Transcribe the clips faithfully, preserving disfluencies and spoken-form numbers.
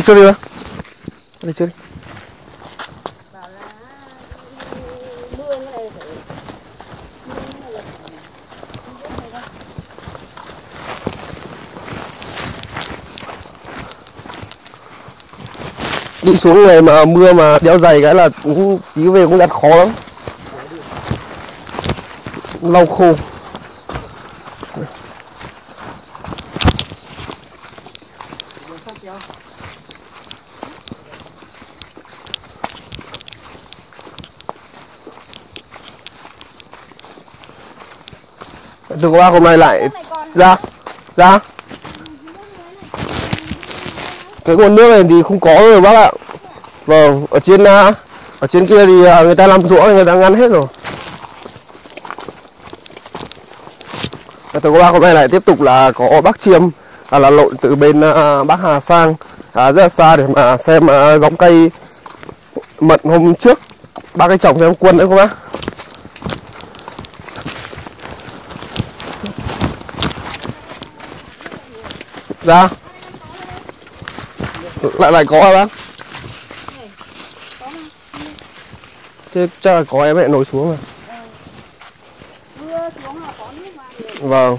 đây chưa đi mà. Đây chưa đi. Bảo là mưa cái này phải mưa cái này là phải không biết này đâu. Đi xuống này mà mưa mà đeo giày cái là cũng tí về cũng rất khó lắm. Lau khô. Từ qua hôm nay lại ra ra cái nguồn nước này thì không có rồi bác ạ. Vâng, ở trên ở trên kia thì người ta làm ruộng, người ta ngăn hết rồi. Từ qua hôm nay lại tiếp tục là có bác Chiêm à, là lội từ bên uh, Bắc Hà sang à, rất là xa để mà xem uh, giống cây mận hôm trước bác ấy trồng cho em Quân đấy không bác. Ra lại lại có hả bác? Chứ chắc là có em lại nổi xuống rồi. Vâng.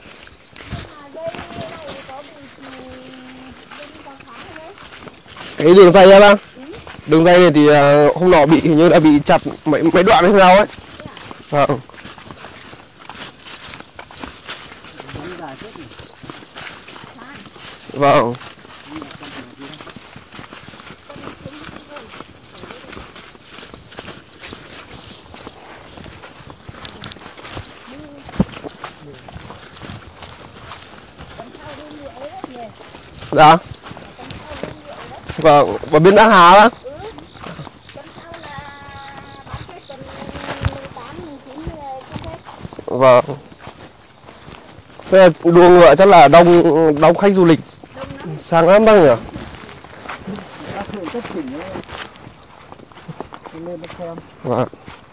Cái đường dây á bác? Đường dây này thì uh, hôm nọ bị hình như đã bị chặt mấy mấy đoạn hay sao ấy. Vâng. Vâng. Dạ. Vâng, và bên Bắc Hà á. Vâng. Thế là đua ngựa chắc là đông đông khách du lịch sang lắm bác nhỉ? Vâng.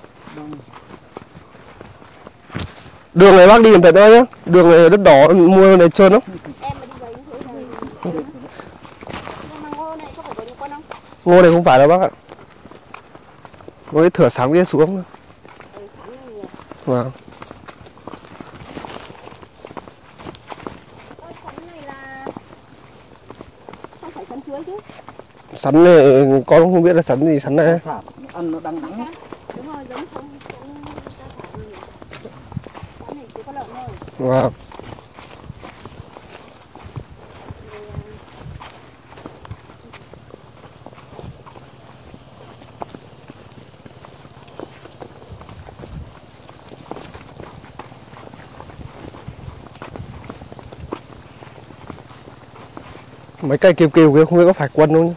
Đường này bác đi cẩn thận thôi nhé. Đường này đất đỏ mua này trơn lắm. Ngô này không phải đâu bác ạ. Có cái thửa sáng kia xuống. Vâng. Sắn này con không biết là sắn gì, sắn này. Ăn nó đắng đắng. Vâng. Mấy cây kêu kêu kia không biết có phải Quân không nhá.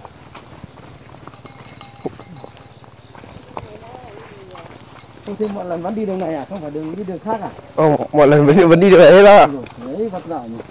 Thế mọi lần vẫn đi đường này à? Không phải đường đi đường khác à? Ồ, mọi lần vẫn, vẫn đi đường này hết bác ạ. Đấy, vất vả nhỉ.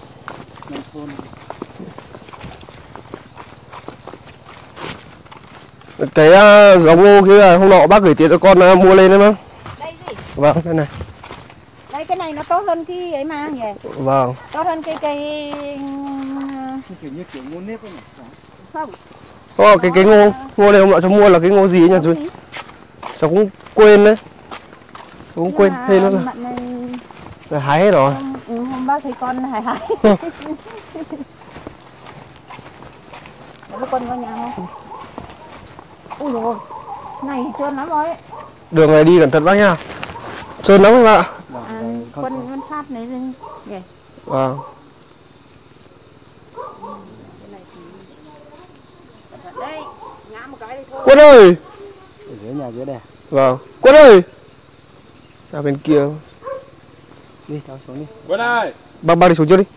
Cái uh, giống ngô kia hôm nọ bác gửi tiền cho con uh, mua lên đấy bác. Đây gì? Vâng, cái này. Đây cái này nó tốt hơn cái ấy mà nhỉ? Vâng. Tốt hơn cái cây kiểu như kiểu ngô nếp ấy nhỉ? Không. Ồ, cái cái ngô ngô này hôm nọ cháu mua là cái ngô gì nhỉ chú? Cháu cũng quên đấy. Cháu cũng quên thêm nữa rồi. Này... Rồi hái hết rồi. Hôm, ừ, hôm bác thấy con hái hái. Có con có nhà không? Ui dồi, này trơn lắm rồi. Đường này đi cẩn thận bác nha. Trơn lắm các bạn ạ. À, con con phát này nhỉ. Vâng. Đây, ngã một cái đi thôi. Quân ơi. Ở dưới nhà dưới đây. Vâng. Quân ơi. Ra bên kia. Đi cháu xuống đi. Quân ơi. Bác bác đi xuống trước đi.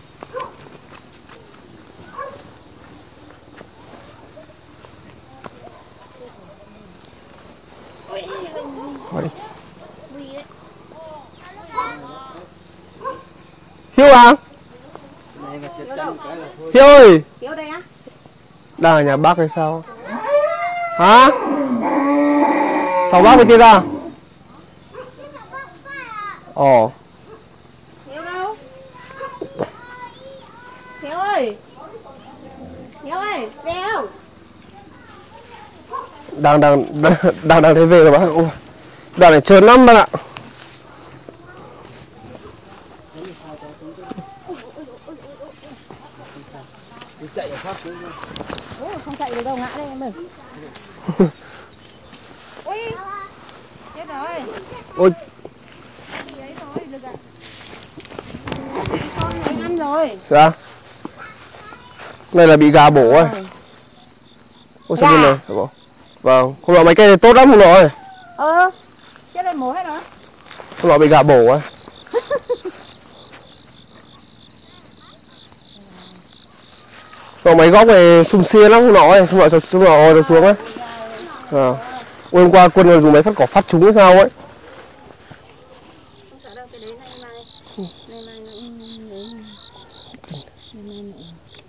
Đấy. Hiếu à? Hiếu ơi. Hiếu đây á? Đang ở nhà bác hay sao? Hả? Phòng bác bên kia ra. Ồ. Hiếu đâu? Hiếu ơi. Hiếu ơi, về không? đang đang đang đang đang thấy về rồi bác. Ôi, đoạn này trơn lắm bác ạ. Chạy ở phát xuống. Ôi, không chạy được đâu, ngã đây em ơi. Ui, chết rồi. Ôi, Đấy rồi, được ạ. Con này ăn rồi. dạ. Này là bị gà bổ rồi. Ôi sao bên này bổ. Vâng, hôm nọ mấy cây này tốt lắm hôm nọ ơi. Ờ, chết rồi mổ hết rồi. Hôm nọ bị gà bổ ấy. Rồi mấy góc này sum xia lắm hôm nọ ấy, hôm nọ hôm nọ nó xuống ấy. À. Hôm qua quân còn dùng mấy phát cỏ phát trúng hay sao ấy. Không sợ đâu, cái đấy nay mai. Nay mai nó đấy. Nay mai nữa.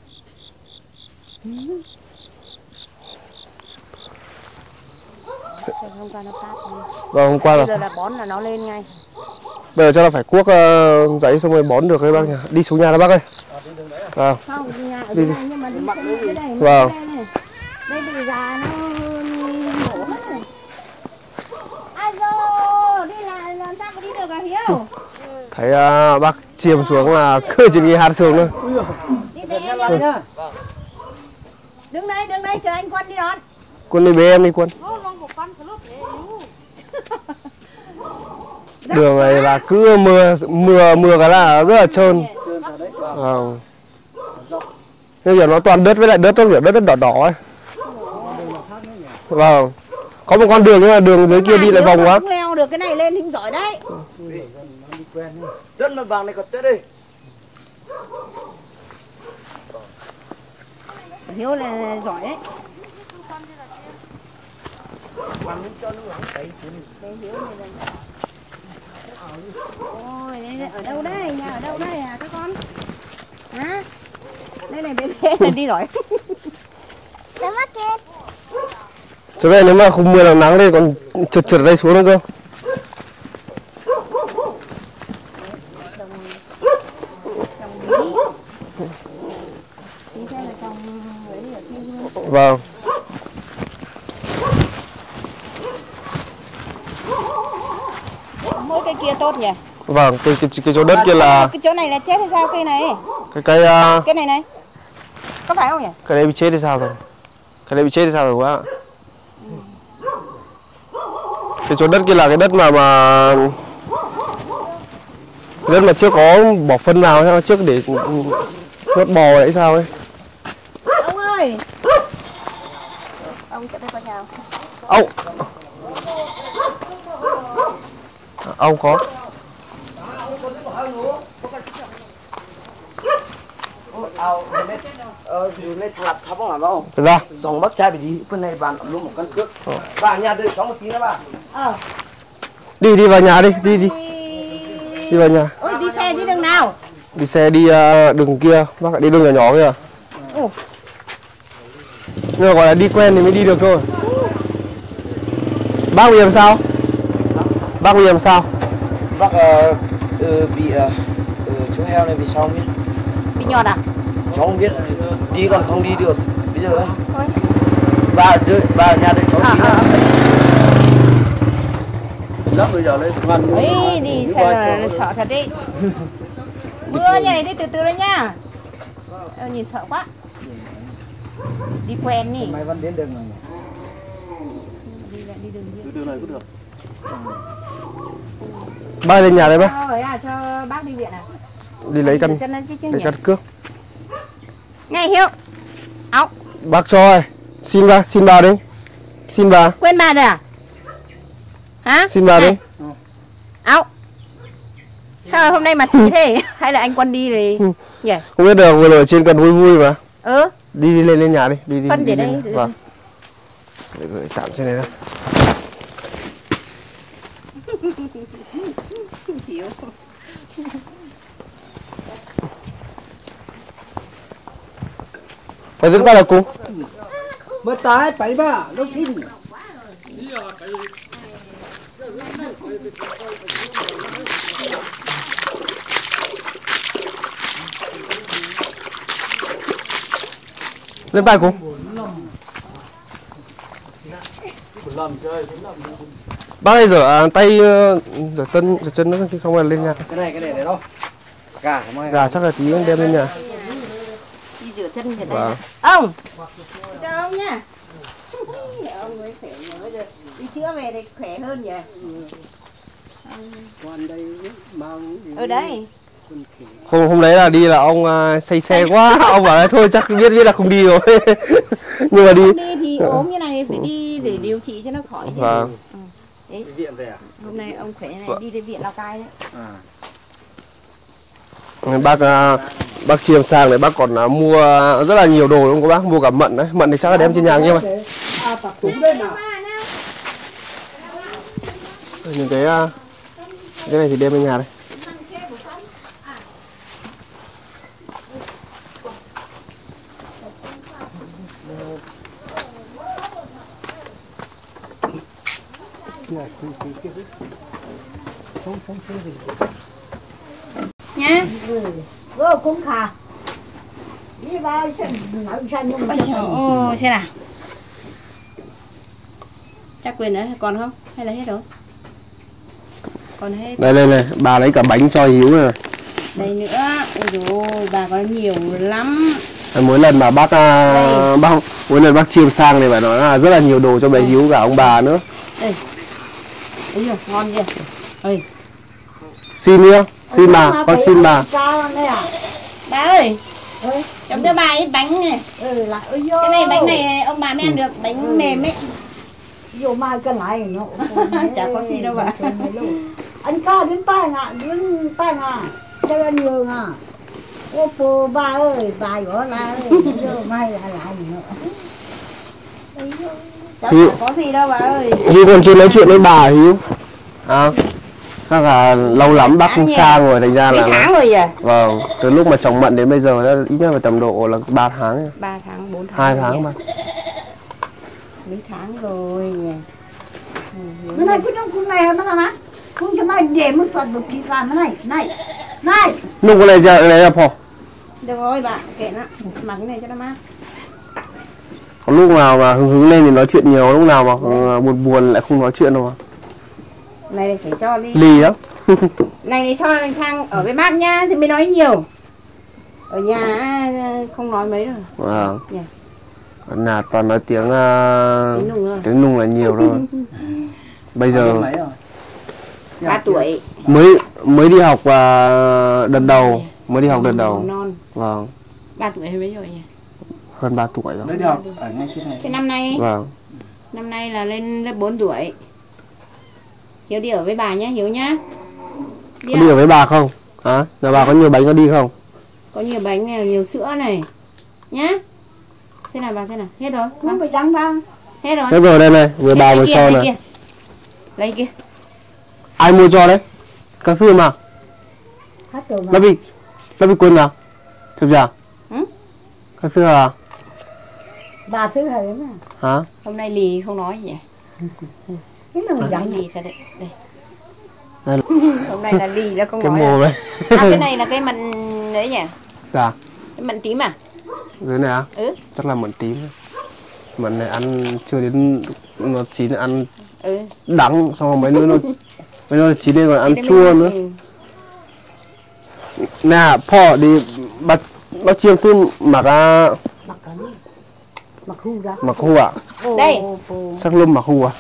Hôm qua nó phát. Vâng, hôm qua là bây giờ là bón là nó lên ngay. bây giờ cho là phải cuốc uh, giấy xong rồi bón được đấy bác nhỉ. Đi xuống nhà đó bác ơi. À. Không, nhà ở dưới này nhưng mà đi xuống dưới đây. Vâng. Đây này. Đây bị già nó mổ hết rồi. Ai dô, đi là làm sao mà đi được à Hiếu? Thấy uh, bác chiêm xuống là cứ chỉ nghe hạt xuống thôi. Đi về em nhá. Đứng đây, đứng đây chờ anh Quân đi đón. Quân đi bế em đi Quân. Đường này là cứ mưa mưa mưa cái là rất là trơn. Vâng. Bây giờ nó toàn đất với lại đất nó kiểu đất đất đỏ đỏ ấy. Vâng. Có một con đường nhưng mà đường dưới kia đi lại vòng quá. Không leo được cái này lên thì giỏi đấy. Rất là vàng này còn tết đi. Hiếu là giỏi đấy. Ôi, đây, ở đâu đây? Nhà ở đâu đây à các con? Hả? Đây này bên bên này đi rồi. Nó mất kia. Chỗ này nếu mà không mưa là nắng đây còn trượt trượt ở đây xuống nữa cơ. Vâng. Mỗi cây kia tốt nhỉ? Vâng, cái, cái, cái chỗ đất kia là cái chỗ này là chết hay sao cây này? cái cây uh, Cái này này. Có phải không nhỉ? cái đấy bị chết thì sao rồi? Cái đấy bị chết thì sao rồi quá. Cái chỗ đất kia là cái đất mà mà cái đất mà chưa có bỏ phân vào hay trước để nuốt bò hay sao ấy. Ông ơi. Ông sẽ đây qua nhà. Ông. Ông có. Ờ, lên thằng lập thắp không làm đâu. Được ra. Dòng bác trai bị đi, bên này bạn luôn một căn cước. Bà nhà đưa cháu một tí nữa bà. Ờ. Đi đi vào nhà đi, đi đi. Đi vào nhà. Ôi đi xe đi đường nào? Đi xe đi uh, đường kia, bác lại đi đường nhỏ nhỏ kìa. Ồ. Nhưng mà gọi là đi quen thì mới đi được thôi. Bác bị làm sao? Bác bị làm sao? Bác uh, uh, bị uh, uh, chú heo này bị sao không biết. Bị nhọt à? Cháu không biết, đi còn không đi được. Bây giờ thôi. Bà đưa, bà ở nhà đưa cháu À, đi à, lắm bây giờ lên ngoan. ấy đi xe là sợ thật đi. Mưa như này đi từ từ đấy nha. Ờ, nhìn sợ quá. Đi quen nhỉ. Mày vẫn đến đường này. Đi lại đi đường kia. Đường này cũng được. Bác lên nhà đây bác. Thôi à, cho bác đi viện à? Đi lấy căn chân chứ chứ lấy nhỉ? căn cước. Này Hiếu. Áo. Bác cho ơi. Xin bà, xin bà đi. Xin bà. Quên bà rồi à? Hả? Xin bà đi. Áo. Sao hôm nay mặt xí thế? Hay là anh Quân đi rồi nhỉ? Không biết được, vừa rồi ở trên cần vui vui mà. Ừ. Đi đi lên lên nhà đi, đi đi. Phân đi để lên. đây. Vâng. Để gửi chạm trên này đó. Hiểu. Phải dẫn qua là cùng. Bữa tái phải bà, đâu tin. Lên vai cùng. Bác ơi rửa à, tay uh, rửa chân rửa chân nữa xong rồi lên nhà. Cái này cái này để đâu? Gà Gà chắc là tí đem lên nhà. Đi rửa chân phải Vâng. đây. Ông. Cho ông nha. Ông mới khỏe nhớ rồi. Đi chữa về thì khỏe hơn nhỉ. Con đây mang Ở đây. Hôm hôm đấy là đi là ông uh, say xe quá, ông bảo là thôi chắc biết biết là không đi rồi. Nhưng mà đi. Không đi thì ốm như này phải đi để điều trị cho nó khỏi chứ. Vâng. Ừ. Đấy. viện về à? Hôm nay ông khỏe này đi đến viện Lào Cai đấy. À. Bác uh, bác Chiêm sang đấy bác còn uh, mua rất là nhiều đồ đúng không các bác, mua cả mận đấy, mận thì chắc là đem trên nhà kia mà. Những cái uh, cái này thì đem lên nhà đây. Nhá. Vô cũng khá. Đi vào xem nói xem nhưng mà Ồ, xem nào. Chắc quyền nữa còn không? Hay là hết rồi? Còn hết. Đây đây này, bà lấy cả bánh cho Hiếu này. Đây nữa. Ôi dồi ôi, bà có nhiều lắm. Mỗi lần mà bác uh, bác mỗi lần bác Chiêm sang thì phải nói là rất là nhiều đồ cho bé Hiếu cả ông bà nữa. Đây. Ôi giời, ngon chưa? Ơi. Xin nhá, xin bà, con xin bà. Bà ơi. Chấm cho bà ít bánh này. Ừ lại ơi vô. Cái này bánh này ông bà mới ăn được, bánh ừ. mềm ấy. Vô mai cái lại nó. Chả có gì đâu bà. Anh ca đến tay ngạ, đến tay ngạ. Đây anh nhiều ngạ. Ô bố bà ơi, bà gõ la ơi. Vô mai lại lại nữa. Chả Hiếu. Có gì đâu bà ơi. Hiếu còn chưa nói chuyện với bà Hiếu. À, chắc là lâu lắm bác không sang rồi thành ra là mấy tháng rồi vậy? Vâng, từ lúc mà chồng Mận đến bây giờ đã ít nhất là tầm độ là ba tháng. ba tháng, bốn tháng. hai tháng mà. Mấy tháng rồi. Cái này cứ trong cung này mà nó không cho mày để một phần một kỳ phàm này, này, này. Lúc cái này giờ này là phò. Được rồi bà, kệ nó, mặc cái này cho nó mát. Có lúc nào mà hứng hứng lên thì nói chuyện nhiều, lúc nào mà buồn buồn lại không nói chuyện đâu mà. Này phải cho đi. Lì lắm. Này thì cho sang ở với bác nhá thì mới nói nhiều. Ở nhà không nói mấy rồi. Vâng. Yeah. Ở nhà toàn nói tiếng uh, tiếng nùng, tiếng nùng là nhiều thôi. Bây giờ ba tuổi mới mới đi học uh, đợt đầu, mới đi học đợt đầu. Non. Vâng. ba tuổi hay mấy rồi nhỉ? Hơn ba tuổi rồi. Mới đi học ở ngay trên này. Cái năm nay. Vâng. Năm nay là lên lớp bốn tuổi. Hiếu đi ở với bà nhé, Hiếu nhá. Đi, có đi ở với bà không? Hả? Nhà bà có nhiều bánh có đi không? Có nhiều bánh này, nhiều sữa này. Nhá. Thế nào bà xem nào, hết rồi. Không phải đăng ra. Hết rồi. Hết rồi đây này, vừa bà vừa cho này. Kia. Lấy kia. Ai mua cho đấy? Các Phương mà. Hết rồi mà. Lớp bị Lớp bị quên nào? Thực ra. Ừ? Các Phương à? Bà xứ hơi mà. Hả? Hôm nay lì không nói gì. Cái nào Nói dặn lì cả đấy. Đây. Đây. Hôm nay là lì là không cái nói. mồm À. đấy. À, cái này là cái mận đấy nhỉ? Dạ. Cái mận tím à? Dưới này á? Ừ. Chắc là mận tím. Mận này ăn chưa đến nó chín ăn ừ. đắng, xong rồi mấy nữa nó mấy nữa chín lên còn ăn chua nữa. Ừ. Nè, phò đi bắt bắt chiêm phim mặc à mặc mặc khu ra. Mặc khu à? Đây. Sắc lum mặc khu à?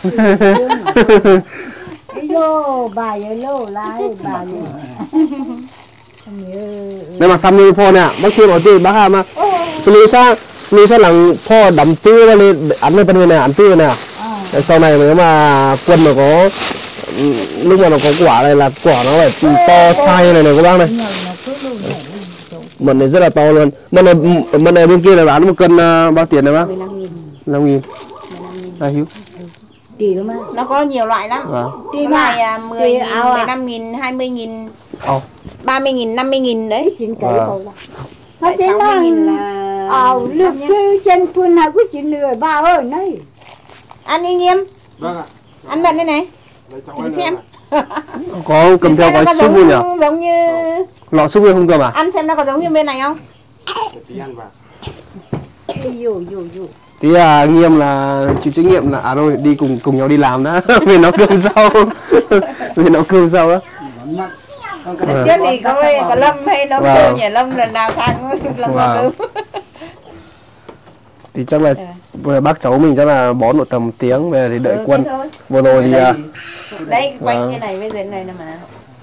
Lô bà ơi lô lại bà ơi. Đây mà xăm như phò nè, bác chiêm ở từ bác Hà mà. Lý sao lý sao là phò đắm tư và lên ăn lên bên này ăn tư nè. À. Sau này nếu mà quân mà có lúc mà nó có quả này là quả nó phải to sai này này các bác này. Mận này rất là to luôn. Mận này mận này bên kia là bán một cân uh, bao tiền này bác? mười lăm nghìn. mười lăm nghìn. À Hiếu. Tùy lắm á. Nó có nhiều loại lắm. Vâng. Tùy loại mười nghìn, mười lăm nghìn, hai mươi nghìn, oh. ba mươi nghìn, năm mươi nghìn đấy. Chín cái thôi là. Nó chỉ là ờ lực chứ trên phương nào có chín lười ba ơi này. Ăn đi Nghiêm. Vâng ạ. Ăn mận đây này. Thử xem. Có cầm theo gói súp luôn nhỉ? Giống như lọ súp không cầm à? Ăn xem nó có giống như bên này không? Tí ăn vào. Dù dù dù. Tí là Nghiêm là chịu trách nhiệm là à thôi đi cùng cùng nhau đi làm đó. Về nấu cơm rau. Về nấu cơm rau á. Lần trước thì có có Lâm hay nấu cơm nhỉ, Lâm lần nào sang Lâm nấu cơm. Thì chắc là vừa bác cháu mình chắc là bón độ tầm tiếng về thì đợi Ừ, quân. thôi. Vừa rồi thì à, Đây quanh vâng. cái này với đến này nè mà.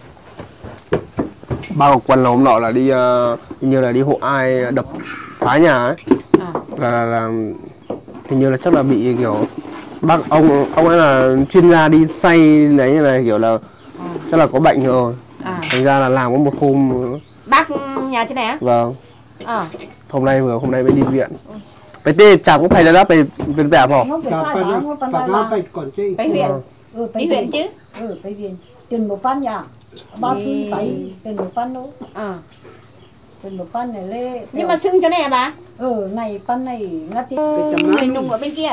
Bác của quân là hôm nọ là đi uh, như là đi hộ ai đập phá nhà ấy. À. Là, là, là hình như là chắc là bị kiểu bác ông ông ấy là chuyên gia đi xay đấy như này kiểu là À. chắc là có bệnh rồi. À. Thành ra là làm có một hôm. Bác nhà thế này á? Vâng. À. Hôm nay vừa hôm nay mới đi viện. Cái tê chả cũng phải là đáp về bên vẻ không? Nó phải phải đó, nó phải là phải còn chơi. Phải huyện. ừ, Đi huyện chứ. Ừ, phải viện. Tiền một pan nhà. Ba Ừ. phí phải tiền một pan đâu. À. Tiền một pan này lê. Nhưng mà xưng chỗ này à bà? ừ, này pan này ngắt đi. Người nung ở bên kia.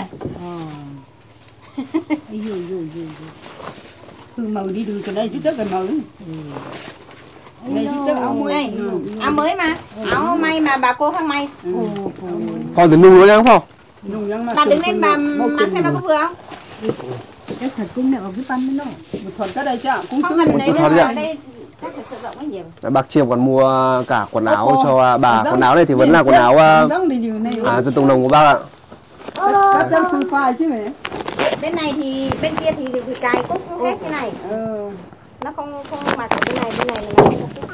Ui dồi dồi dồi. Từ màu đi đường từ đây chút tới cái màu. Đây chút tới áo mới. Đây, áo mới mà. Áo may mà bà cô không may. Còn từ nung nữa nhá không? Nung nhang mà. Bà đứng lên bà mà xem nó có vừa không? Cái thật cũng này ở cái pan mới nó. Một phần cái đây chứ cũng Không cứ cần đấy Một nữa thôi mà ạ. đây chắc là sự rộng ấy nhiều. Bác Chiêm còn mua cả quần áo Ô, cho bà. vâng. Quần áo này thì vẫn là quần áo uh, Đóng đi đường này. à, dân tộc Nùng của bác ạ. Các chân không phải chứ mẹ. Bên này thì bên kia thì được cài cúc hết như này. Ờ. Nó không không mặc ở bên này, bên này là nó không cúc.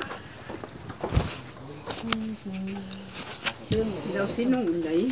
Đâu xin nung đấy.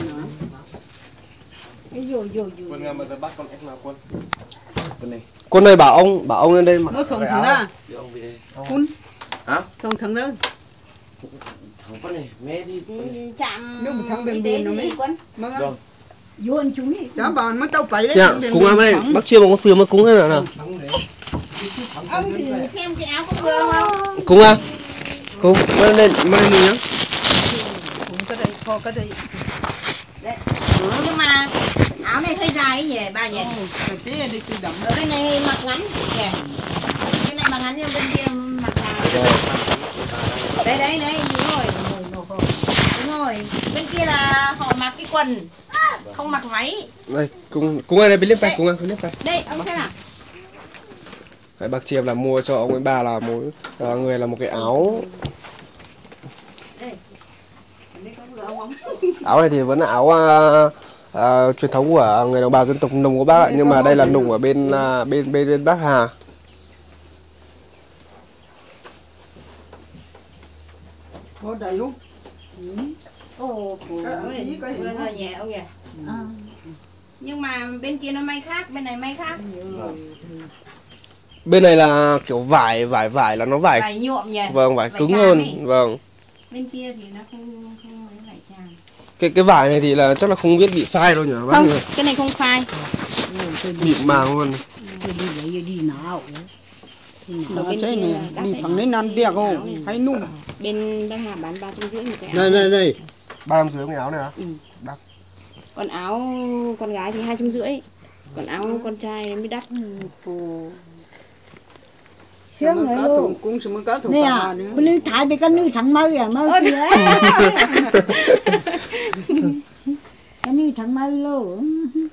Ví dụ dụ dụ. Quân mà bắt con ép nào quân. Quân này. Quân này bảo ông bảo ông lên đây mặc. Nó sống thằng ra. Đưa ông về đây. Kun. Hả? Sống thằng đó. Thằng con này mẹ đi. Chạm Nếu mà thằng bên y bên tế nó thì mới. quân. Mà Rồi. Vô anh chú đi. cháu bảo nó tao phải đấy. Dạ, cúng ăn đây. Bác Chiêm có sườn mà cúng thế nào nào? Ông thử xem cái áo có vừa không? Cúng à? Cúng. Mang lên mang lên nhá. Cũng cái đây, kho cái đây. Đấy. Nhưng mà áo này hơi dài ấy nhỉ bà nhỉ? Cái kia đi tự động đó. Bên này mặc ngắn nhỉ? Cái này mặc ngắn nhưng bên kia mặc dài. Đây đây đây đúng rồi. Đúng rồi. Bên kia là họ mặc cái quần, không mặc váy. Đây, cúng cúng ăn đây bên liếp tay, cúng ăn bên liếp tay. Đây ông xem nào. Đấy, bác Chiêm là mua cho ông ấy bà là mỗi à, người là một cái áo. Đây. Đây có vừa ông không? Áo này thì vẫn là áo à, à, truyền thống của người đồng bào dân tộc Nùng của bác ạ, nhưng mà đây là Nùng ở bên à, bên bên bên Bắc Hà. Có đầy không? Ồ, ơi, vừa thôi nhỉ ông nhỉ. Nhưng mà bên kia nó may khác, bên này may khác. Bên này là kiểu vải vải vải là nó vải, Vải nhuộm nhỉ. vâng vải Vải cứng tràm hơn, ấy. vâng. Bên kia thì nó không không ấy vải tràm. Cái cái vải này thì là chắc là không biết bị phai đâu nhỉ bác Không, nhỉ? cái này không phai. Bị màng luôn. Đi lấy đi nào. Nó chơi này, đi thằng đấy năn đẻ cô, hay nung. Bên Bắc Hà bán ba trăm rưỡi một cái áo. Đây đây đây. Ba trăm rưỡi cái áo này à? Ừ. Còn áo con gái thì hai trăm rưỡi. Còn áo con trai mới đắt. Sướng Cá rồi thủ luôn. cũng xem cá thủ Nè, cả nữa. bên nữ thái bị cái nữ thằng mây à, mây kia. Cái nữ thằng mây luôn.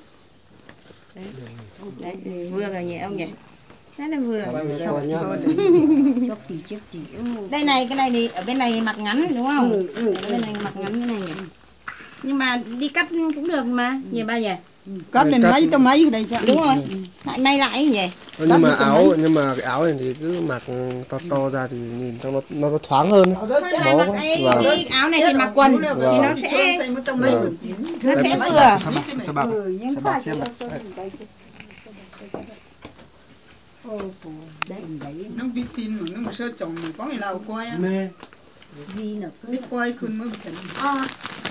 Đấy, vừa rồi nhỉ ông nhỉ. Rất là vừa. Cho tỷ chiếc tỷ. Đây này, cái này thì ở bên này mặc ngắn đúng không? Ừ, ừ, Ở bên này mặc ngắn như này nhỉ. Nhưng mà đi cắt cũng được mà, nhỉ ba nhỉ? Cắt lên mấy tao mấy đây chứ. Đúng rồi. Lại may lại nhỉ. Ờ, nhưng mà áo nhưng mà cái áo này thì cứ mặc to to ra thì nhìn cho nó nó có thoáng hơn. Thôi hai Bó mặc quá. ấy, Vâng. cái áo này thì mặc quần thì nó sẽ Vâng. nó sẽ vừa. Sao bạc sao bạc Ừ, nhưng sao bạc phải xem nào. Ô, đấy, đấy. Nó vi tin mà nó sơ chồng mà có người nào quay á. Gì nữa Đi quay khuyên mới thành. À,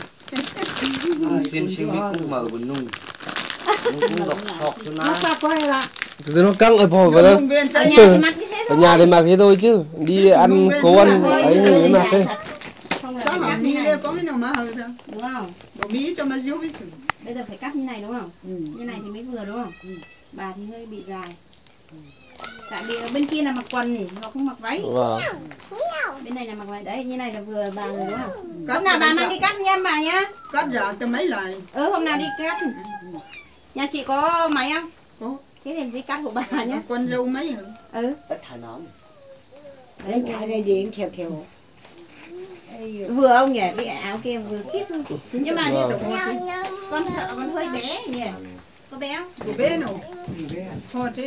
Xin xin biết cũng mở bên nung. Cũng đọc sọc cho Nó nó. qua quay là Từ nó căng ở bò vào đây. Nung viên ở chơi. nhà thì mặc như thế Ở thôi. nhà thì mặc thế thôi chứ. Đi ăn cố ăn ấy thì mới mặc đấy. Không là Sao phải mà cắt như mi này, đây có mấy nào mà hơi sao? đúng không? Bỏ mi cho mà díu biết. Bây giờ phải cắt như này đúng không? ừ. Như này thì mới vừa đúng không? Bà thì hơi bị dài. Tại vì ở bên kia là mặc quần thì họ không mặc váy. Vâng. Bên này là mặc váy đấy, như này là vừa bà người đúng không? Hôm nào bà mang đi cắt nha bà nhá. Cắt ra cho mấy lời. Ừ hôm nào đi cắt. Nhà chị có máy không? Có. Thế thì đi cắt của bà nhá. Quân dâu mấy hả? Ừ. Tất thả nón. Đấy cả đây điện theo theo. Vừa ông nhỉ, cái áo kia vừa kiết thôi. Nhưng mà như con sợ con hơi bé nhỉ. Có bé không? Của bé nào? Thôi chứ.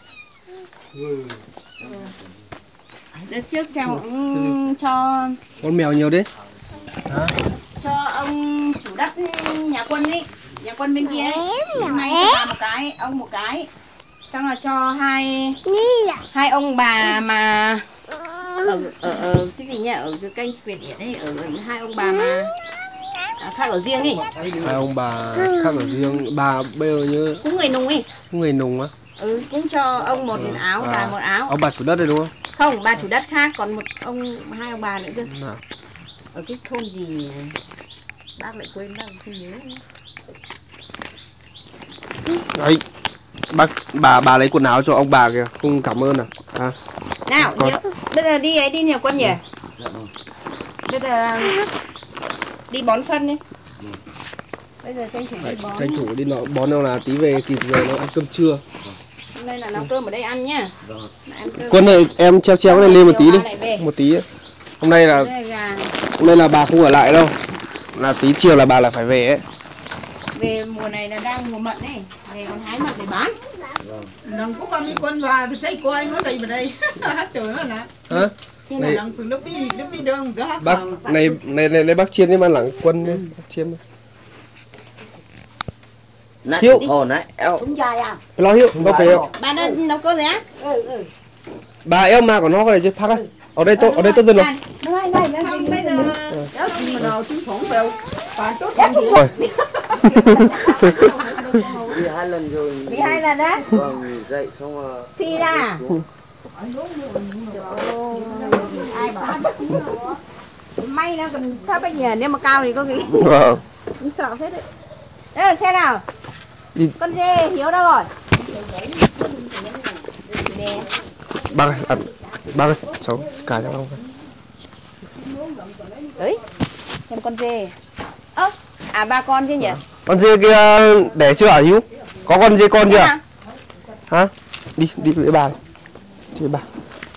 Đợt trước cháu cũng cho Con mèo nhiều đấy. cho ông chủ đất nhà Quân ấy, nhà Quân bên kia ấy. May cho bà một cái, ông một cái. Xong là cho hai hai ông bà mà ở ở, ở cái gì nhỉ, ở cái kênh Việt Điện ấy, ở, ở hai ông bà mà à, khác ở riêng ấy. Hai ông bà khác ở riêng. Bà bây giờ như Cũng người nùng ấy. người nùng á. Ừ, cũng cho ông một áo, À, bà một áo. ông bà chủ đất đây đúng không? Không, bà chủ đất khác, còn một ông hai ông bà nữa cơ. Nào. Ở cái thôn gì nhỉ? Bác lại quên, bác không nhớ. Đấy. Bác bà bà lấy quần áo cho ông bà kìa. Không cảm ơn à. À. Nào, Con... nhớ, bây giờ đi ấy đi nhà Quân nhỉ? Bây giờ đi bón phân đi. Bây giờ tranh thủ đi bón. Tranh thủ đi nọ bón nào là tí về kịp rồi nó ăn cơm trưa. Hôm nay là nấu cơm ở đây ăn nhá. Ăn cơm. Quân ơi, em treo treo cái này lên một tí đi. Lại về. Một tí. Hôm nay là Đây là gà. hôm nay là bà không ở lại đâu. Là tí chiều là bà là phải về ấy. Về mùa này là đang mùa mận ấy, về còn hái mận để bán. Lần của con đi Quân vào thì thấy cô anh ở đây mà đây. Hát trời đó nè. Hả? Này lần từ lớp đi lớp đi đường cái hát Bác này này này, này bác chiên nhưng mà lẳng Quân nhé. Bác chiên. Nãy Hiệu. còn nãy eo. Cũng dài à? Lo hiệu, có về không? Bà ơi, nấu cơm gì á? Ừ ừ. Bà em mà của nó có này chứ phát á. Ở đây tốt, ở đây tốt hơn rồi. Này này nó Không, bây giờ đó mà nào chứ phỏng vào. Bà tốt làm gì? Rồi. Đi hai lần rồi. bị hai lần á? Vâng, dậy xong rồi. Phi ra. Ai bảo may nó còn thấp bây giờ, nếu mà cao thì có gì Vâng. cũng sợ phết đấy. Đây xe nào? Đi. Con dê Hiếu đâu rồi? Bác ơi, ăn. Bác ơi, cháu cài cho ông. Đấy, xem con dê. Ơ, à ba con chứ nhỉ? Con dê kia đẻ chưa hả Hiếu? Có con dê con chưa? Nào? Hả? Đi, đi với bà. Đi với bà.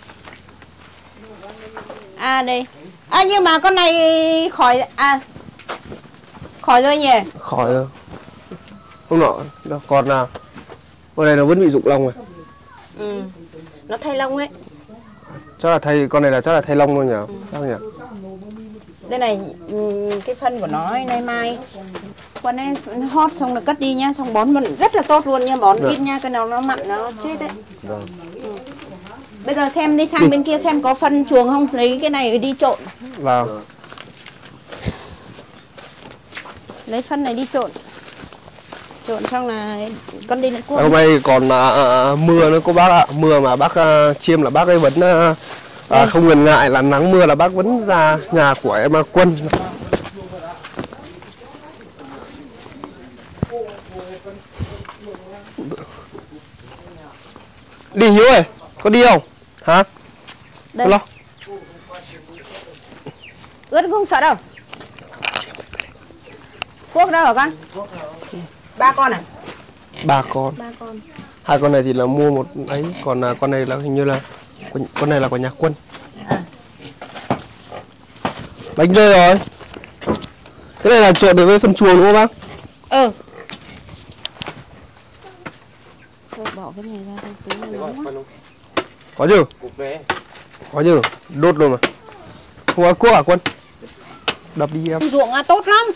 À đây. À nhưng mà con này khỏi à khỏi rồi nhỉ? Khỏi rồi. Không nọ, đâu còn nào. Con này nó vẫn bị rụng lông rồi. Ừ. Nó thay lông ấy. Chắc là thay con này là chắc là thay lông thôi nhỉ? Sao nhỉ? Đây này, ừ, cái phân của nó nay mai con ấy hót xong là cất đi nhá, xong bón vẫn rất là tốt luôn nha, bón Được. ít nha, cái nào nó mặn nó chết đấy. Vâng. Ừ. Bây giờ xem đi sang Đi. bên kia xem có phân chuồng không, lấy cái này đi trộn. Vào. Lấy phân này đi trộn. Trộn xong là con đi lại cuốc. Hôm nay còn à, à, mưa nữa cô bác ạ. Mưa mà bác à, chiêm là bác ấy vẫn à, à, không ngần ngại là nắng mưa là bác vẫn ra nhà của em à, Quân. Đi Hiếu ơi, có đi không? Hả? Đây. Lo. Ướt không sợ đâu. Cuốc đâu hả con? Ba con à? Ba con. Ba con. Hai con này thì là mua một ấy, còn à, con này là hình như là con, con này là của nhà Quân. À. Bánh rơi rồi. Cái này là trộn được với phân chuồng đúng không bác? Ừ. Thôi bỏ cái này ra xong tí nó nóng quá. Có chứ? Cục đấy. Có chứ? Đốt luôn mà. Không có cuốc à Quân? Đập đi em. Ruộng à, tốt lắm.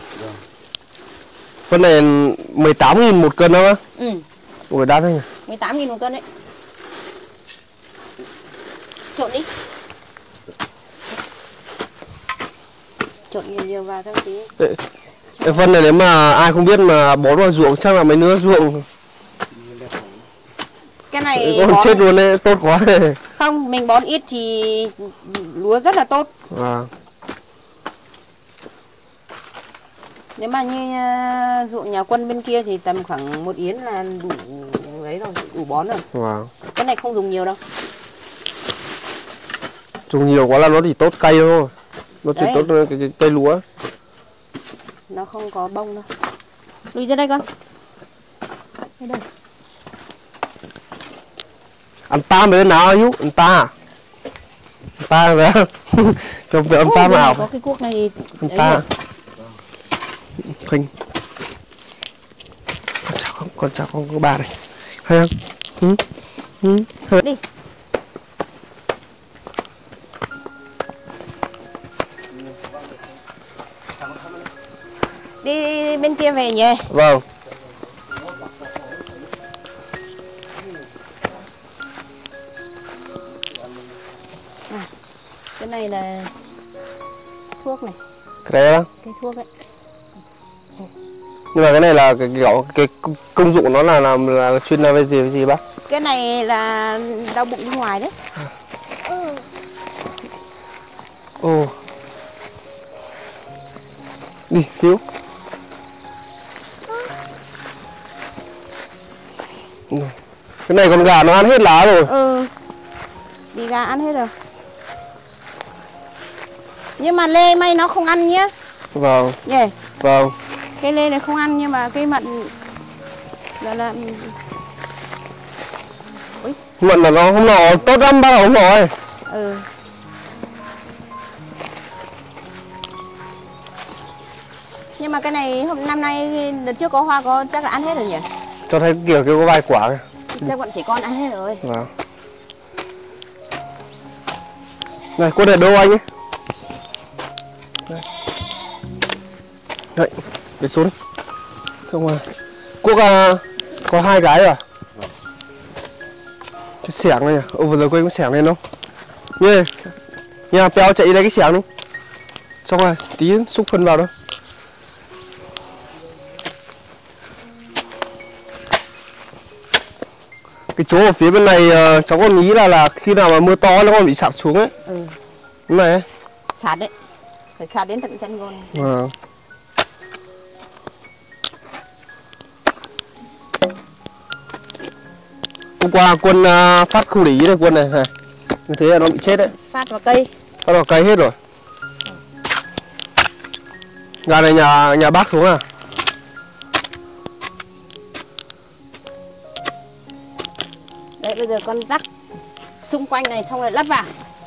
Con này mười tám nghìn một cân đâu á? Ừ. Ủa đắt đấy nhỉ? mười tám nghìn một cân đấy. Trộn đi. Trộn nhiều nhiều vào trong tí. Ê, cái phân này nếu mà ai không biết mà bón vào ruộng chắc là mấy nữa ruộng Cái này con bón... chết luôn đấy, tốt quá. Không, mình bón ít thì lúa rất là tốt. À. Nếu mà như uh, ruộng nhà Quân bên kia thì tầm khoảng một yến là đủ ấy rồi, đủ bón rồi. Wow. Cái này không dùng nhiều đâu. Dùng nhiều quá là nó chỉ tốt cây thôi. Nó chỉ Đấy. tốt cái, cái cây lúa. Nó không có bông đâu. Lùi ra đây con. Đây đây. Ăn ta mới nào hữu, ăn ta. Ăn ta rồi. Trong việc ăn ta nào. Có cái cuốc này. Ăn ta. Khinh. Con chào không, con chào con có bà này. Hay không? Ừ. Ừ. Hay. Đi. Đi bên kia về nhỉ? Vâng. À, cái này là thuốc này. Cái đấy đó. Cái thuốc đấy. Nhưng mà cái này là cái kiểu cái công dụng của nó là làm là, là chuyên làm về gì với gì bác? Cái này là đau bụng bên ngoài đấy. Ồ. Đi, Hiếu. Cái này con gà nó ăn hết lá rồi. Ừ. Đi gà ăn hết rồi. Nhưng mà lê may nó không ăn nhá. Vâng. Nhỉ? Vâng. Cái lê này không ăn nhưng mà cái mận là là Ui. Mận là nó không nọ tốt lắm bác không rồi. Ừ. Nhưng mà cái này hôm năm nay đợt trước có hoa có chắc là ăn hết rồi nhỉ? Cho thấy kiểu kia có vài quả kìa. Chắc bọn trẻ con ăn hết rồi. Vâng. Này, cô để đâu anh ấy? Đây. Đấy, để xuống. Không à. Quốc à, có hai cái rồi. Cái xẻng này à? Ồ, vừa rồi quên có xẻng lên không? Nhê. Nhà Pèo chạy đây cái xẻng luôn. Xong rồi, tí xúc phân vào đâu. Cái chỗ ở phía bên này uh, cháu còn nghĩ là là khi nào mà mưa to nó còn bị sạt xuống ấy. Ừ. Cái này ấy. Sạt đấy. Phải sạt đến tận chân con. Vâng. Hôm qua quân uh, phát khu để ý này quân này này. Như thế là nó bị chết đấy. Phát vào cây. Phát vào cây hết rồi. Gà này nhà nhà bác xuống à? Đấy bây giờ con rắc xung quanh này xong rồi lắp vào.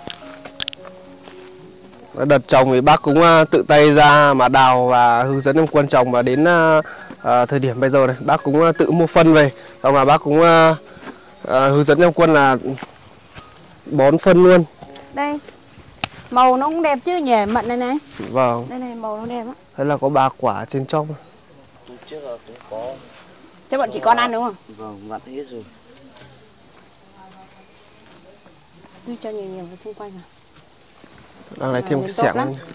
Đợt trồng thì bác cũng uh, tự tay ra mà đào và hướng dẫn em quân trồng, và đến uh, uh, thời điểm bây giờ này bác cũng uh, tự mua phân về, xong là bác cũng uh, uh, hướng dẫn em quân là bón phân luôn. Đây. Màu nó cũng đẹp chứ nhỉ, mận này này. Vâng. Đây này màu nó đẹp lắm. Thế là có ba quả trên trong. Trước là cũng có. Cho bọn trẻ con ăn đúng không? Vâng, vặt hết rồi. Tôi cho nhiều nhiều vào xung quanh à. Đang lấy À, thêm cái tốt xẻng lắm. này.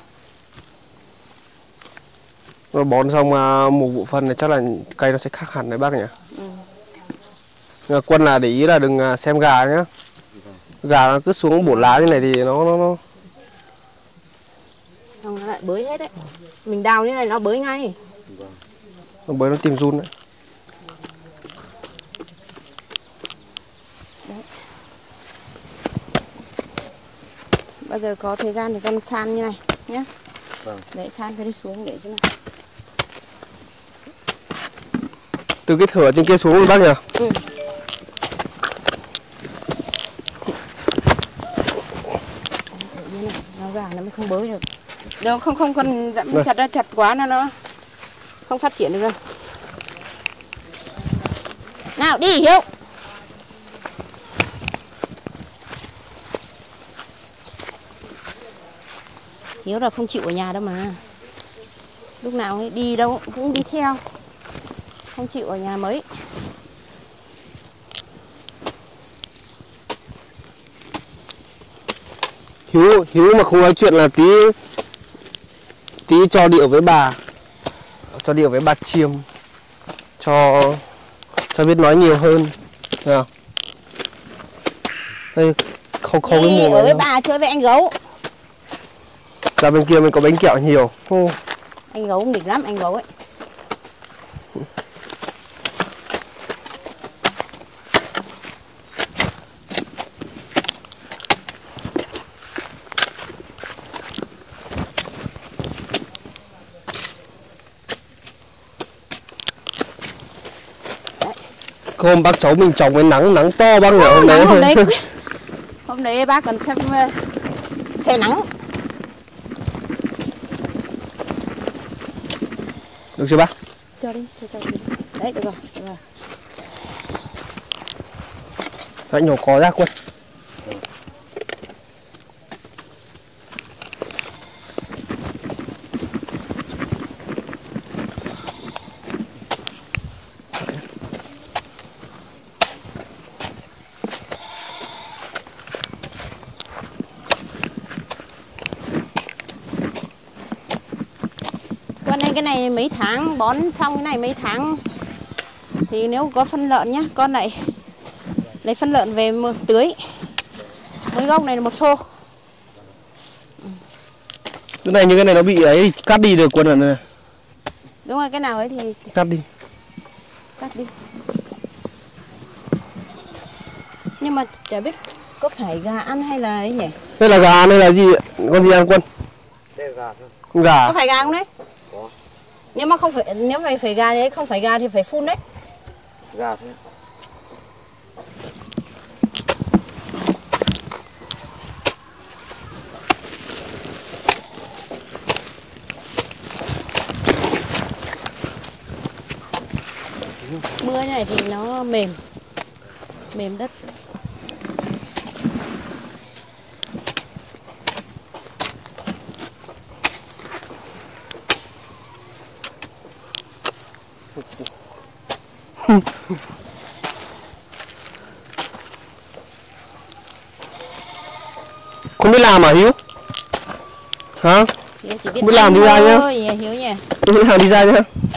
Rồi bón xong uh, một vụ phân này chắc là cây nó sẽ khác hẳn đấy bác nhỉ. Ừ. Nhưng mà quân là để ý là đừng uh, xem gà nhá. Gà nó cứ xuống bổ lá như này thì nó nó nó Không, nó lại bới hết đấy. Mình đào như này nó bới ngay. Vâng. nó bới nó tìm run đấy. Bây giờ có thời gian thì con san như này nhé. Vâng. Để san cái đi xuống để cho nó. Từ cái thửa trên kia xuống rồi bác nhỉ. Ừ. Nó gà nó mới không bới được. Đâu không không cần dẫm Đây. chặt ra chặt quá nó nó không phát triển được đâu. Nào đi Hiếu. Hiếu là không chịu ở nhà đâu mà. Lúc nào ấy đi đâu cũng đi theo. Không chịu ở nhà mấy. Hiếu Hiếu mà không nói chuyện là tí tí cho điệu với bà, cho điệu với bà Chiêm, cho cho biết nói nhiều hơn, thấy không? Đây không không cái Đi mồm ở với này đâu. bà chơi với anh gấu. Ra bên kia mình có bánh kẹo nhiều. Ô, Anh gấu nghịch lắm anh gấu ấy. hôm bác cháu mình trồng với nắng nắng to bác nhỉ hôm đấy. Hôm đấy hôm đấy bác còn xem xe nắng. Được chưa bác? Cho đi, cho, cho đi. Đấy được rồi, được rồi. Đấy nhỏ có ra quân. Con này cái này mấy tháng bón xong cái này mấy tháng thì nếu có phân lợn nhá, con lại lấy phân lợn về một tưới. Mấy gốc này là một xô. Cái này như cái này nó bị ấy cắt đi được quân này. Đúng rồi, cái nào ấy thì Cắt đi. cắt đi. Nhưng mà chả biết có phải gà ăn hay là ấy nhỉ? Đây là gà đây là gì? Con gì ăn quân? Đây là gà thôi. Con gà. Có phải gà không đấy? Có. Nếu mà không phải nếu mày phải gà đấy, không phải gà thì phải phun đấy. Gà thôi. Mưa này thì nó mềm. Mềm đất. Không biết làm à Hiếu? Hả? Hiếu chỉ biết Không biết làm đi ra nhá. nhá. Hiếu nhỉ. Không biết làm đi ra nhá.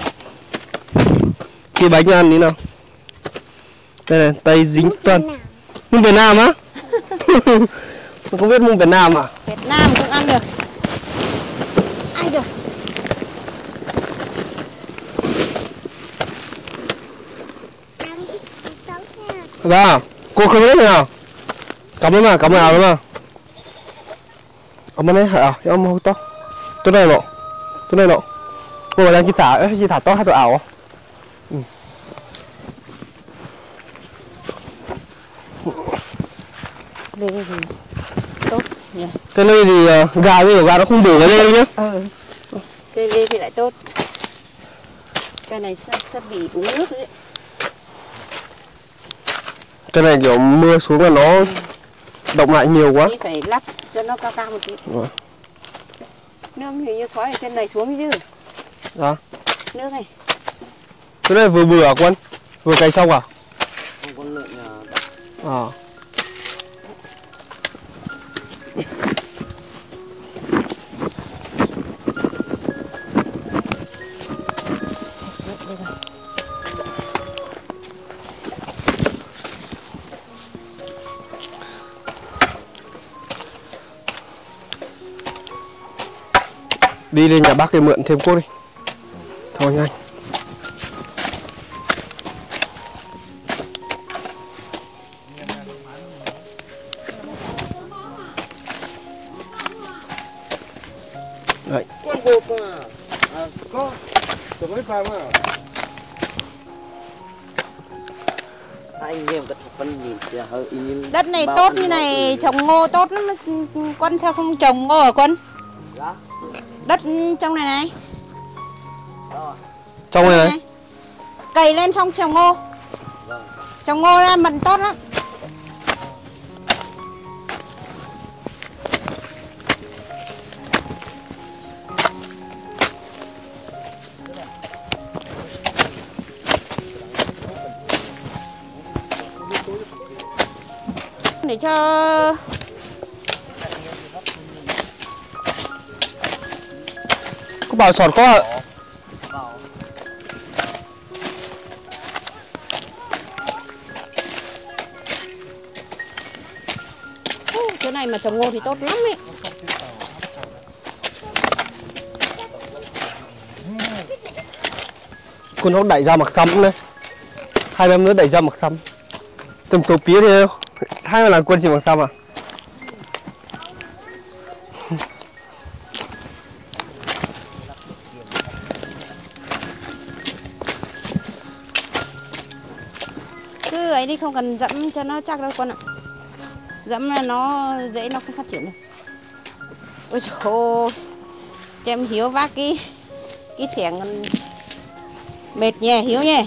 Chia bánh cho ăn tí nào. Đây này, tay dính toàn. Mông Việt Nam á? Không biết mông Việt Nam à? Việt Nam cũng ăn được. Ai rồi? Dạ, cô không biết nào. Cảm ơn mà, cảm ơn nào đúng không? Cảm ơn đấy, à, em không to. Tôi này nọ, tôi này nọ. Cô đang chi thả, ấy, chi thả to hay tôi ảo? Ừ. Đây thì tốt nhỉ. Cái này thì uh, gà thì gà nó không đủ cái lên nhá. Ừ. Cây lê thì lại tốt. Cây này sắp, sắp bị uống nước đấy. Cái này kiểu mưa xuống là nó động lại nhiều quá. Thì phải lắp cho nó cao cao một tí. Vâng. Nước thì như khói ở trên này xuống chứ. Dạ. Nước này. Cái này vừa vừa à Quân? Vừa cày xong à? Không có lợn nhà. À. Đi lên nhà bác để mượn thêm cuốc đi. Thôi nhanh. Đấy. Con bột mà. À, có. Tôi mới phai mà. Anh em cái phân nhìn thì hơi in. Đất này tốt như này trồng ngô tốt lắm. Quân sao không trồng ngô hả Quân? Dạ. Đất trong này này. Trong này này. Cày lên xong trồng ngô. Vâng. Trồng ngô ra mận tốt lắm. Để cho Có bảo sọt có ạ. cái này mà trồng ngô thì tốt lắm ấy. Con nó đẩy ra mặt thăm này. Hai em nữa đẩy ra mặt thăm. Tầm số pía thì hai là Quân chỉ mặt thăm à? ấy đi, không cần dẫm cho nó chắc đâu con ạ. Dẫm là nó dễ nó không phát triển được. Ôi trời ơi, cho em Hiếu vác cái cái xẻng mệt nhè Hiếu nhè.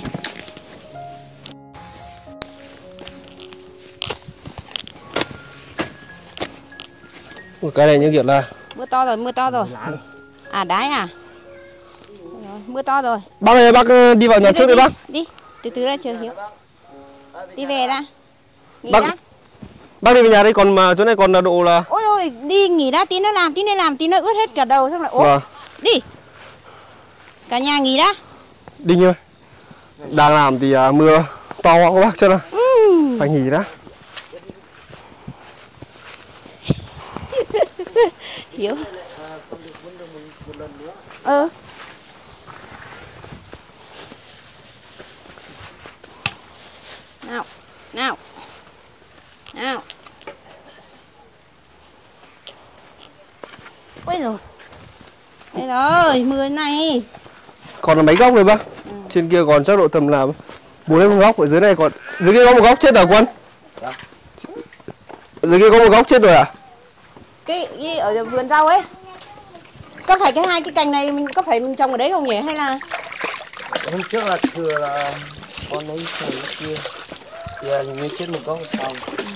Một cái này như kiểu là Mưa to rồi, mưa to rồi. À đái à? Rồi, mưa to rồi. bác ơi, bác đi vào nhà trước đi bác. Đi, từ từ ra chờ Hiếu. Đi về đã. Nghỉ Bác, đã. bác đi về nhà đây, còn mà chỗ này còn là độ là. Ôi ôi, đi nghỉ đã, tí nữa làm, tí nữa làm, tí nữa ướt hết cả đầu xong lại ốp. Vâng. Đi. Cả nhà nghỉ đã. Đi nhơi. Đang làm thì uh, mưa to quá các bác, cho nên Uhm. phải nghỉ đã. Hiếu. Ừ. Nào, nào. Nào. Ôi rồi. Đây rồi, mưa này. Còn là mấy góc rồi bác? Ừ. Trên kia còn chắc độ tầm là bốn đến một góc, ở dưới này còn dưới kia có một góc chết rồi Quân. Dạ. Dưới kia có một góc chết rồi à? Cái, cái ở vườn rau ấy. Có phải cái hai cái cành này mình có phải mình trồng ở đấy không nhỉ hay là Hôm trước là thừa là con ấy trồng cái kia. Thì hình như chết một gốc xong.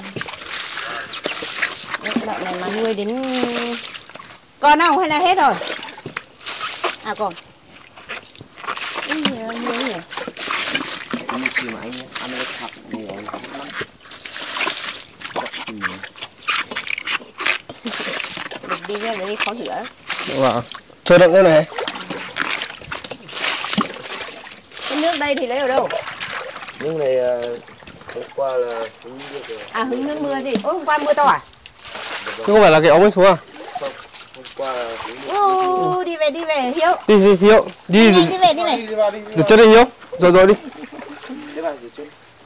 Đợt này mà nuôi đến con không hay là hết rồi? À còn. Cái gì nuôi nhỉ? Như khi mà anh ăn cái thập nhiều lắm. Được đi ra để đi khó hiểu. Wow. Chơi đựng cái này. Cái nước đây thì lấy ở đâu? Nhưng này hôm qua là hứng nước rồi. À hứng nước mưa gì? Ôi hôm qua mưa to à? Chứ không phải là cái ống ấy xuống à? Không, hôm qua là hứng nước. Ô, đi về đi về Hiếu. Đi đi Hiếu, đi Đi, đi về đi về. rửa chân đi Hiếu. Rồi rồi đi. Thế bạn rửa chân.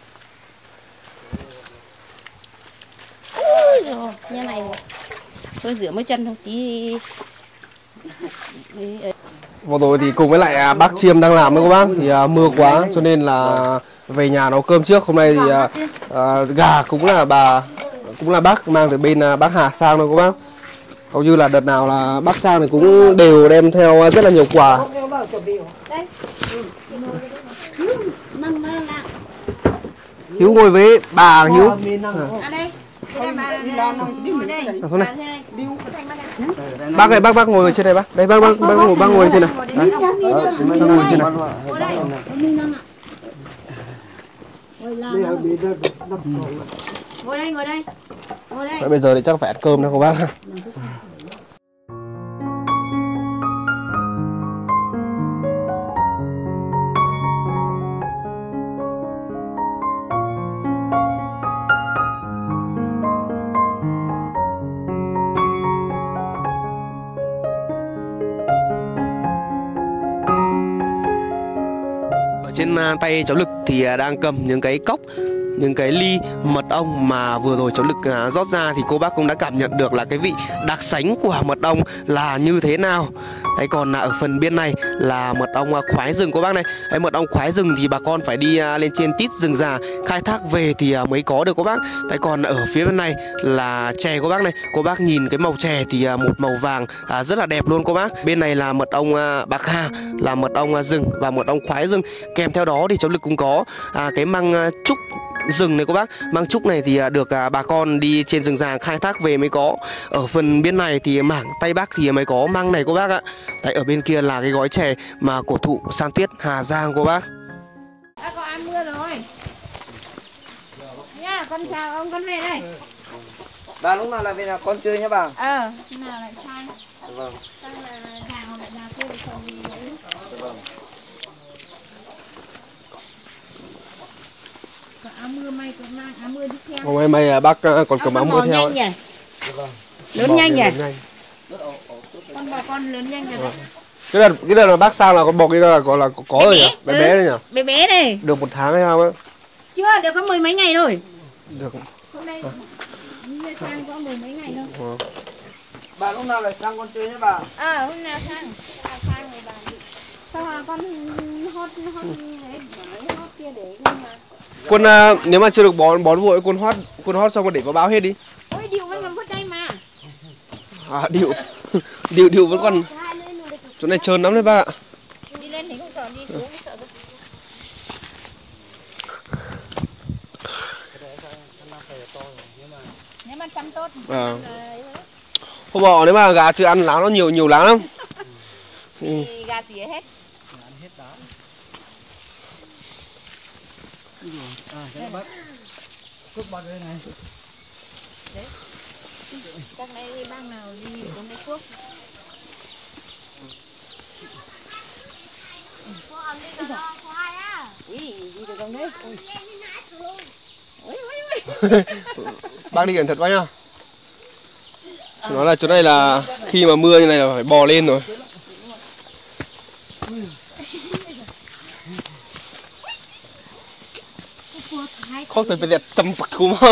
Ôi giời, như này rồi. Thôi rửa mới chân thôi tí. Vừa rồi thì cùng với lại à, bác Chiêm đang làm với các bác thì à, mưa quá cho nên là về nhà nấu cơm trước. Hôm nay thì à, à, gà cũng là bà cũng là bác mang từ bên à, bác Hà sang đâu các bác. Hầu như là đợt nào là bác sang thì cũng đều đem theo rất là nhiều quà. Đây. Hiếu ngồi với bà Hiếu. À đây. Đây mà ngồi đây. Ở này. Bác ơi, bác bác ngồi trên này bác. Đây bác bác bác ngồi bác ngồi trên này. Đấy. Bác ngồi trên này. Ngồi đây. Ngồi đây, ngồi đây. Ngồi đây. Bây giờ thì chắc phải ăn cơm đâu các bác. Trên tay cháu Lực thì đang cầm những cái cốc, những cái ly mật ong mà vừa rồi cháu Lực rót ra thì cô bác cũng đã cảm nhận được là cái vị đặc sánh của mật ong là như thế nào. Đấy, còn ở phần bên này là mật ong khoái rừng cô bác này. Đấy, mật ong khoái rừng thì bà con phải đi lên trên tít rừng già khai thác về thì mới có được cô bác. Đấy, còn ở phía bên này là chè cô bác này. Cô bác nhìn cái màu chè thì một màu vàng rất là đẹp luôn cô bác. Bên này là mật ong bạc hà, là mật ong rừng và mật ong khoái rừng. Kèm theo đó thì cháu Lực cũng có cái măng trúc rừng này cô bác. Măng trúc này thì được bà con đi trên rừng già khai thác về mới có. Ở phần bên này thì mảng Tây Bắc thì mới có măng này cô bác ạ. Đấy, ở bên kia là cái gói chè mà cổ thụ San Tuyết Hà Giang cô bác. Đã có ăn mưa rồi. Nha, con chào ông, con về đây. Bà lúc nào lại về nhà con chơi nhé bà. Ờ, khi nào lại sang. Vâng. Sang là chào lại nhà kia thì không gì đấy. Vâng. Áo mưa may còn mang áo mưa đi theo. Hôm nay may bác còn cầm áo mưa theo. Nhanh nhỉ? Vâng. Lớn nhanh nhỉ? Nhanh. Con bò con lớn nhanh rồi đấy. Cái đợt cái đợt mà bác sang là con bò kia là gọi là có, có Bé rồi bé. nhỉ? Bé Ừ. bé đấy nhỉ? Bé bé này. Được một tháng hay sao á? Chưa, được có mười mấy ngày rồi. Được. Hôm nay như sang có mười mấy ngày thôi. Ừ. Bà lúc nào lại sang con chơi nhé bà. Ờ, hôm nào sang. Hôm nào sang rồi bà đi. Sao mà con hót hót đấy, hót kia để nhưng mà Quân uh, nếu mà chưa được bón bón vội quân hót quân hót xong rồi để vào bao hết đi. Ôi điệu vẫn còn vứt đây mà. À điệu điệu điệu vẫn còn chỗ này trơn lắm đấy ba ạ. Đi lên thì không sợ, đi xuống thì sợ. Nếu mà chăm tốt. À. Không bỏ nếu mà gà chưa ăn lá nó nhiều nhiều lá lắm. Thì ừ. Gà gì hết. À, cái bác cướp bác đây này. Đấy. Chắc này bác nào đi uống cái thuốc. Ui, đi được không đấy? Ui, ui, ui. Bác đi cẩn thận quá nhá. Nói là chỗ này là khi mà mưa như này là phải bò lên rồi. Không thể phải đẹp chăm bạc cú mà.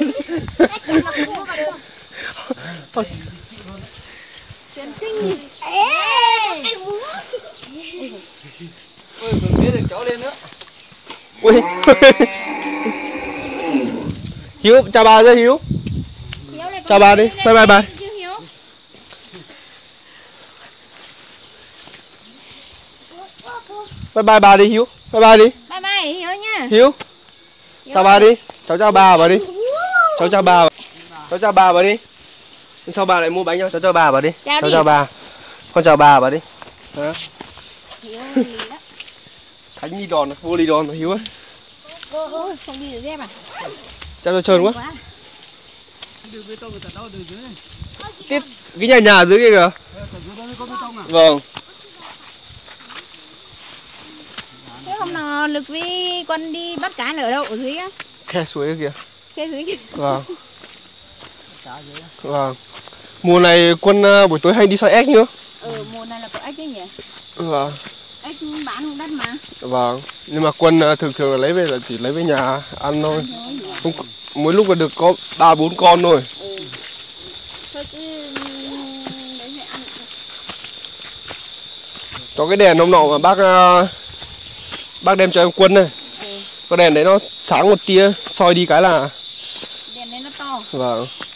Ôi, còn biết được cháu lên nữa. Ui. Hiếu, chào bà chưa Hiếu? Chào bà đi, bye bye bà. Bye bye bà đi Hiếu, bye bye đi. Bye bye Hiếu nha. Hiếu, chào bà đi, cháu chào bà bà đi. Cháu chào bà, cháu chào bà bà đi. Sao bà lại mua bánh cho cháu chào bà bà đi. Chào cháu đi. chào bà, con chào bà bà đi. Hả? Hiếu lì đó. Khánh đi đòn, vô đi đòn Hiếu ấy. Ôi, không đi được dép à? Chào cho trơn quá. Đường bê tông người ta đâu đường dưới này. Tiếp cái nhà nhà dưới kia kìa. Có bê tông à? Vâng. Thế hôm nào Lực với Quân đi bắt cá ở đâu? Ở dưới á? Khe suối kìa. Khe dưới kia. Vâng. Vâng. Mùa này Quân uh, buổi tối hay đi soi ếch nữa. Ừ, mùa này là có ếch đấy nhỉ? Vâng. Ếch bán không đắt mà. Vâng. Nhưng mà Quân uh, thường thường là lấy về là chỉ lấy về nhà ăn thôi. Không, mỗi lúc là được có ba bốn con thôi. Ừ. Thôi cứ lấy về ăn. Có cái đèn hôm nọ mà bác uh, bác đem cho em Quân này. Ừ. Cái đèn đấy nó sáng một tia, soi đi cái là. Đèn đấy nó to. Vâng.